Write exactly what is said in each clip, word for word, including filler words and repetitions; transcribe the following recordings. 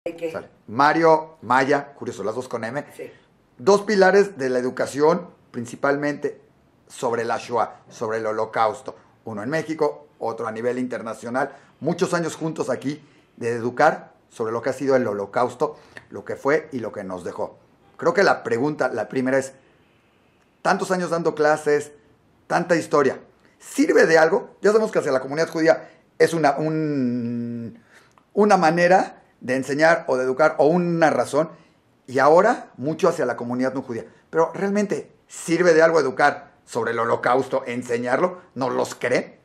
¿De qué? Sale. Mario, Maya, curioso, las dos con M. Sí. Dos pilares de la educación, principalmente sobre la Shoah, sobre el Holocausto. Uno en México, otro a nivel internacional. Muchos años juntos aquí de educar sobre lo que ha sido el Holocausto, lo que fue y lo que nos dejó. Creo que la pregunta, la primera es, tantos años dando clases, tanta historia, ¿sirve de algo? Ya sabemos que hacia la comunidad judía es una, un, una manera de enseñar o de educar o una razón, y ahora mucho hacia la comunidad no judía. Pero realmente, ¿sirve de algo educar sobre el Holocausto, enseñarlo? ¿Nos los creen?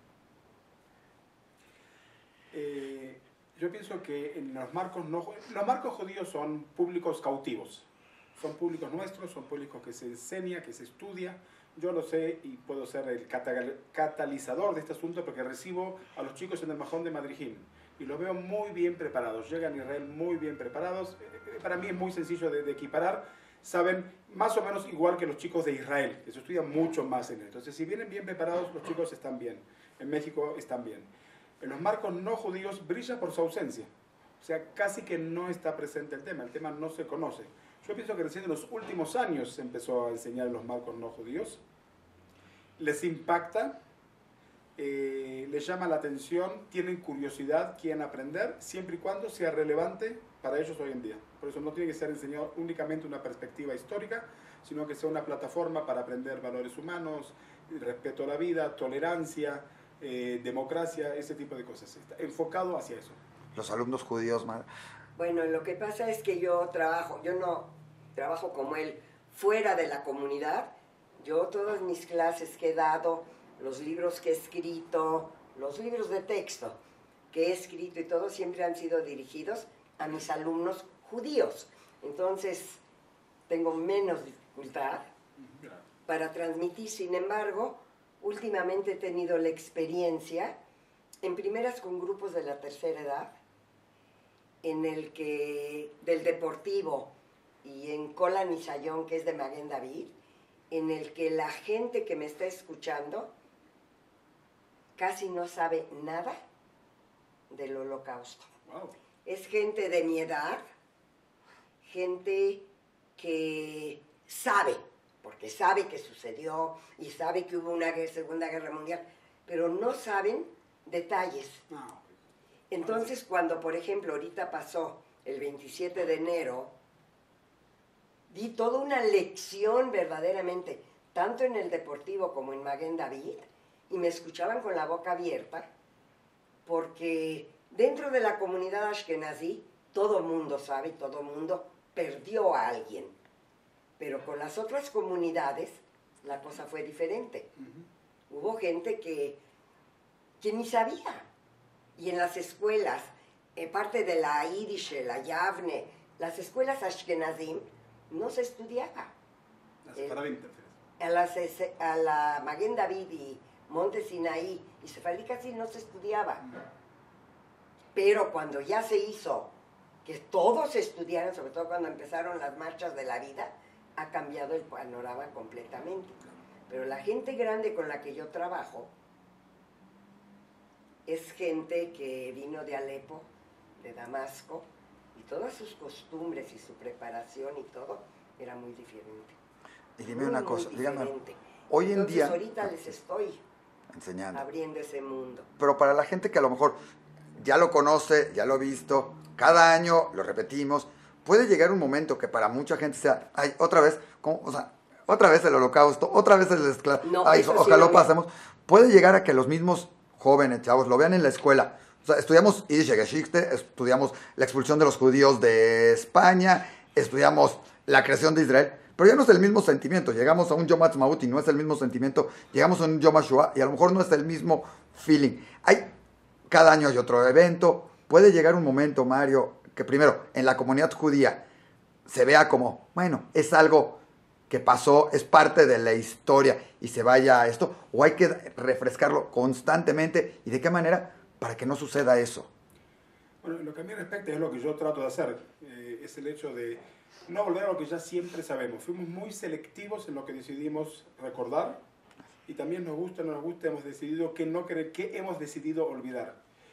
Eh, yo pienso que en los marcos no, los marcos judíos son públicos cautivos. Son públicos nuestros, son públicos que se enseña, que se estudia. Yo lo sé y puedo ser el catalizador de este asunto porque recibo a los chicos en el Majón de Madrijim y los veo muy bien preparados. Llegan a Israel muy bien preparados. Para mí es muy sencillo de, de equiparar. Saben más o menos igual que los chicos de Israel, que se estudian mucho más en él. Entonces, si vienen bien preparados, los chicos están bien. En México están bien. En los marcos no judíos brilla por su ausencia. O sea, casi que no está presente el tema. El tema no se conoce. Yo pienso que recién en los últimos años se empezó a enseñar los marcos no judíos. Les impacta, eh, les llama la atención, tienen curiosidad, quieren aprender, siempre y cuando sea relevante para ellos hoy en día. Por eso no tiene que ser enseñado únicamente una perspectiva histórica, sino que sea una plataforma para aprender valores humanos, respeto a la vida, tolerancia, eh, democracia, ese tipo de cosas. Está enfocado hacia eso. Los alumnos judíos, man. Bueno, lo que pasa es que yo trabajo, yo no trabajo como él fuera de la comunidad. Yo todas mis clases que he dado, los libros que he escrito, los libros de texto que he escrito y todo siempre han sido dirigidos a mis alumnos judíos. Entonces, tengo menos dificultad para transmitir. Sin embargo, últimamente he tenido la experiencia, en primeras con grupos de la tercera edad, en el que, del Deportivo, y en Kolan y Sayón, que es de Maguen David, en el que la gente que me está escuchando casi no sabe nada del Holocausto. Wow. Es gente de mi edad, gente que sabe, porque sabe que sucedió y sabe que hubo una Segunda Guerra Mundial, pero no saben detalles. No. Entonces, cuando, por ejemplo, ahorita pasó el veintisiete de enero, di toda una lección verdaderamente, tanto en el Deportivo como en Maguen David, y me escuchaban con la boca abierta, porque dentro de la comunidad ashkenazí, todo mundo sabe, todo mundo perdió a alguien. Pero con las otras comunidades, la cosa fue diferente. Uh-huh. Hubo gente que, que ni sabía. Y en las escuelas, eh, parte de la Yiddish, la Yavne, las escuelas ashkenazim, no se estudiaba. Eh, a, las, a la Maguen David y Monte Sinaí y Sefardí casi no se estudiaba. Pero cuando ya se hizo que todos estudiaran, sobre todo cuando empezaron las marchas de la vida, ha cambiado el panorama completamente. Pero la gente grande con la que yo trabajo es gente que vino de Alepo, de Damasco, y todas sus costumbres y su preparación y todo era muy diferente. Y dime muy, una cosa, muy dígame, diferente. hoy en Entonces, día... ahorita les estoy enseñando, abriendo ese mundo. Pero para la gente que a lo mejor ya lo conoce, ya lo ha visto, cada año lo repetimos, puede llegar un momento que para mucha gente sea, ay, otra vez, ¿cómo? O sea, otra vez el Holocausto, otra vez el esclavo, no, ay, sí ojalá no lo pasemos. Puede llegar a que los mismos jóvenes, chavos, lo vean en la escuela. O sea, estudiamos Yiddish Geschichte, estudiamos la expulsión de los judíos de España, estudiamos la creación de Israel, pero ya no es el mismo sentimiento. Llegamos a un Yom Ha'atzmaut y no es el mismo sentimiento. Llegamos a un Yom HaShoah y a lo mejor no es el mismo feeling. Hay, cada año hay otro evento. Puede llegar un momento, Mario, que primero, en la comunidad judía se vea como, bueno, es algo que pasó, es parte de la historia y se vaya a esto, o hay que refrescarlo constantemente, y de qué manera para que no suceda eso. Bueno, lo que a mí respecta es lo que yo trato de hacer, eh, es el hecho de no volver a lo que ya siempre sabemos. Fuimos muy selectivos en lo que decidimos recordar y también nos gusta o no nos gusta, hemos decidido que no querer, que hemos decidido olvidar.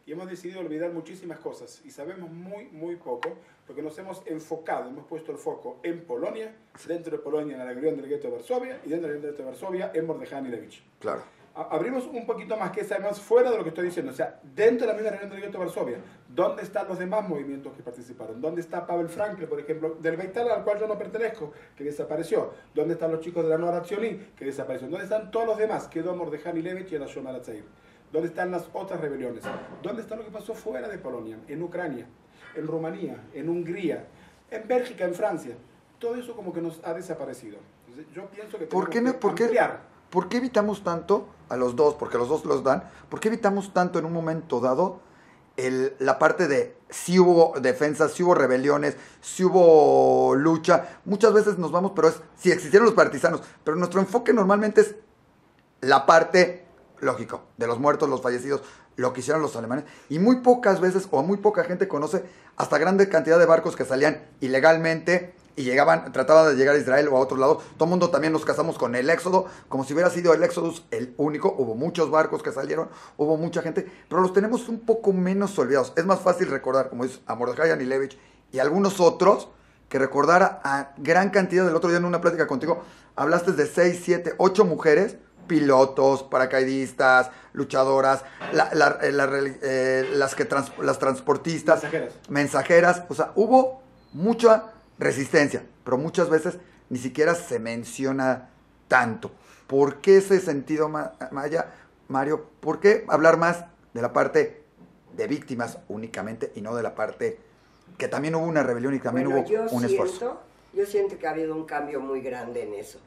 y hemos decidido olvidar muchísimas cosas y sabemos muy, muy poco porque nos hemos enfocado, hemos puesto el foco en Polonia, dentro de Polonia en la rebelión del gueto de Varsovia y dentro del gueto de Varsovia en Mordechai Anilevich. Claro. Abrimos un poquito más, que sabemos fuera de lo que estoy diciendo, o sea, dentro de la misma reunión del gueto de Varsovia, ¿dónde están los demás movimientos que participaron? ¿Dónde está Pavel Frankl, por ejemplo, del Beital al cual yo no pertenezco, que desapareció? ¿Dónde están los chicos de la Noa Tzioní, que desapareció? ¿Dónde están todos los demás? Quedó Mordechai Anilevich y el Ashon Hatzair. ¿Dónde están las otras rebeliones? ¿Dónde está lo que pasó fuera de Polonia? En Ucrania, en Rumanía, en Hungría, en Bélgica, en Francia. Todo eso como que nos ha desaparecido. Entonces, yo pienso que ¿Por tenemos qué, no, que por, qué, ampliar. ¿Por qué evitamos tanto a los dos? Porque los dos los dan. ¿Por qué evitamos tanto en un momento dado el, la parte de si hubo defensas, si hubo rebeliones, si hubo lucha? Muchas veces nos vamos, pero es si existieron los partisanos. Pero nuestro enfoque normalmente es la parte, lógico, de los muertos, los fallecidos, lo que hicieron los alemanes. Y muy pocas veces o muy poca gente conoce hasta grande cantidad de barcos que salían ilegalmente y llegaban, trataban de llegar a Israel o a otros lados. Todo el mundo también nos casamos con el Éxodo, como si hubiera sido el Éxodo el único. Hubo muchos barcos que salieron, hubo mucha gente, pero los tenemos un poco menos olvidados. Es más fácil recordar, como dices, a Mordechai Anilevich y algunos otros, que recordar a, a gran cantidad. Del otro día en una plática contigo, hablaste de seis, siete, ocho mujeres, pilotos, paracaidistas, luchadoras, la, la, la, eh, las, que trans, las transportistas, mensajeras. mensajeras. O sea, hubo mucha resistencia, pero muchas veces ni siquiera se menciona tanto. ¿Por qué ese sentido, Maya, Mario? ¿Por qué hablar más de la parte de víctimas únicamente y no de la parte que también hubo una rebelión y también bueno, hubo yo un siento, esfuerzo? Yo siento que ha habido un cambio muy grande en eso.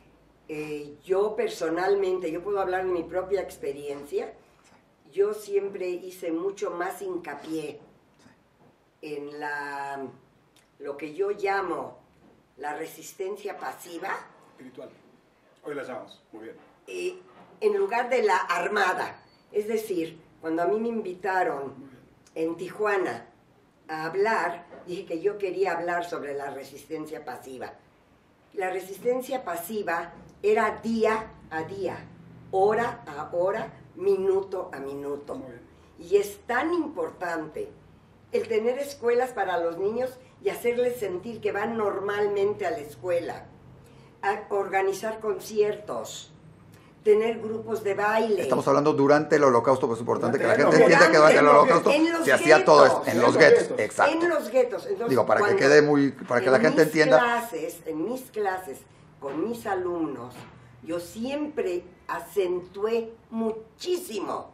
Eh, yo personalmente, yo puedo hablar de mi propia experiencia, yo siempre hice mucho más hincapié en la... lo que yo llamo la resistencia pasiva. Espiritual. Hoy la llamamos, muy bien. Eh, en lugar de la armada. Es decir, cuando a mí me invitaron en Tijuana a hablar, dije que yo quería hablar sobre la resistencia pasiva. La resistencia pasiva era día a día, hora a hora, minuto a minuto. Muy bien. Y es tan importante el tener escuelas para los niños y hacerles sentir que van normalmente a la escuela, a organizar conciertos, tener grupos de baile. Estamos hablando durante el holocausto, pues es importante Durante que la el gente entienda que durante el holocausto. holocausto En los se hacía todo esto, guetos. en los guetos, exacto. En los guetos. Entonces, Digo, para que cuando quede muy, para que la gente en mis entienda. Clases, en mis clases, con mis alumnos, yo siempre acentué muchísimo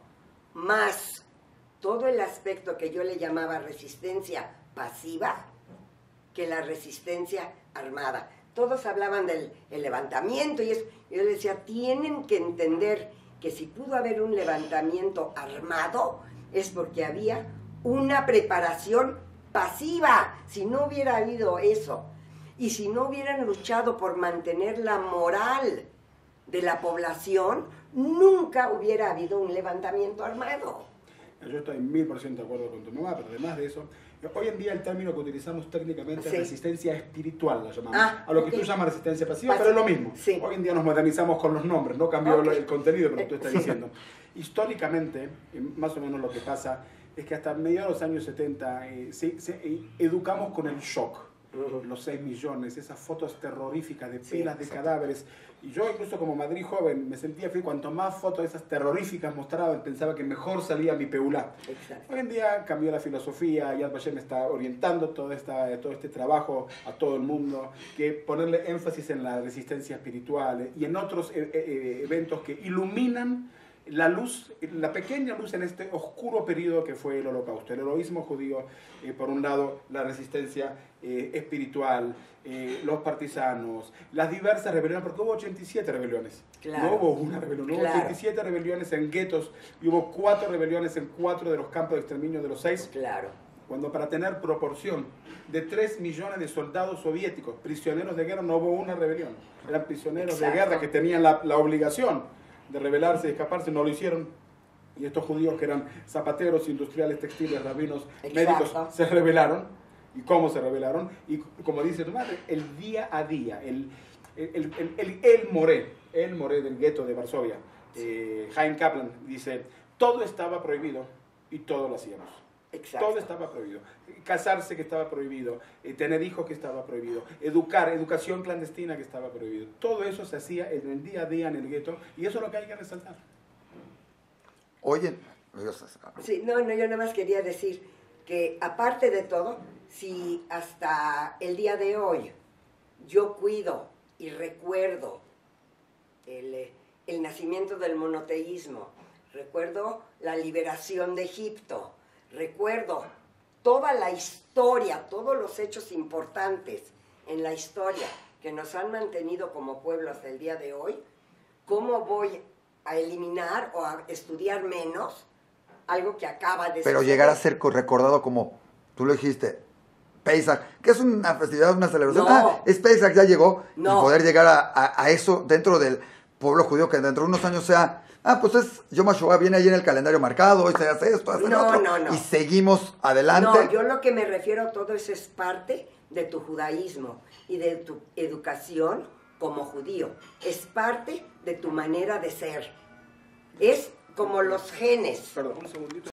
más todo el aspecto que yo le llamaba resistencia pasiva que la resistencia armada. Todos hablaban del el levantamiento y eso. Yo les decía, tienen que entender que si pudo haber un levantamiento armado es porque había una preparación pasiva. Si no hubiera habido eso y si no hubieran luchado por mantener la moral de la población, nunca hubiera habido un levantamiento armado. Yo estoy mil por ciento de acuerdo con tu mamá, pero además de eso, hoy en día el término que utilizamos técnicamente Sí. es resistencia espiritual, la llamamos. Ah, a lo que ok. tú llamas resistencia pasiva, Pasiva, pero es lo mismo. sí. Hoy en día nos modernizamos con los nombres, no cambió Ok. el contenido que tú estás Sí. diciendo. Históricamente, eh, más o menos lo que pasa es que hasta mediados de los años setenta eh, se, se, eh, educamos con el shock. Uh-huh. Los seis millones, esas fotos terroríficas de Sí, pilas de exacto. cadáveres. Y yo incluso como Madrid joven me sentía feliz, cuanto más fotos de esas terroríficas mostraban, pensaba que mejor salía mi peulá. Exacto. Hoy en día cambió la filosofía, Yad Vashem está orientando todo, esta, todo este trabajo a todo el mundo, que ponerle énfasis en la resistencia espiritual y en otros eh, eh, eventos que iluminan la luz, la pequeña luz en este oscuro periodo que fue el holocausto, el heroísmo judío, eh, por un lado la resistencia eh, espiritual, eh, los partisanos, las diversas rebeliones, porque hubo ochenta y siete rebeliones, Claro. no hubo una rebelión, hubo Claro. ochenta y siete rebeliones en guetos y hubo cuatro rebeliones en cuatro de los campos de exterminio de los seis, Claro. cuando para tener proporción de tres millones de soldados soviéticos, prisioneros de guerra, no hubo una rebelión, eran prisioneros Exacto. de guerra que tenían la, la obligación de rebelarse y escaparse, no lo hicieron. Y estos judíos que eran zapateros, industriales, textiles, rabinos, Exacto. médicos, se rebelaron. ¿Y cómo se rebelaron? Y como dice tu madre, el día a día, el, el, el, el, el Moré, el Moré del gueto de Varsovia, eh, Chaim Kaplan, dice, todo estaba prohibido y todo lo hacíamos. Exacto. Todo estaba prohibido. Casarse que estaba prohibido, eh, tener hijos que estaba prohibido, educar, educación clandestina que estaba prohibido. Todo eso se hacía en el día a día en el gueto y eso es lo que hay que resaltar. Oye, sí, no, no, yo nada más quería decir que aparte de todo, si hasta el día de hoy yo cuido y recuerdo el, el nacimiento del monoteísmo, recuerdo la liberación de Egipto, recuerdo toda la historia, todos los hechos importantes en la historia que nos han mantenido como pueblo hasta el día de hoy, ¿cómo voy a eliminar o a estudiar menos algo que acaba de Pero suceder? llegar a ser recordado como, tú lo dijiste, Pesach, que es una festividad, una celebración. No. Ah, es Pesach, ya llegó. No. Y poder llegar a, a, a eso dentro del pueblo judío, que dentro de unos años sea... Ah, pues es Yom HaShoah, viene ahí en el calendario marcado, hoy se hace esto, hace No, lo otro, no, no. y seguimos adelante. No, yo lo que me refiero a todo eso es parte de tu judaísmo y de tu educación como judío. Es parte de tu manera de ser. Es como los genes. Perdón, un segundito.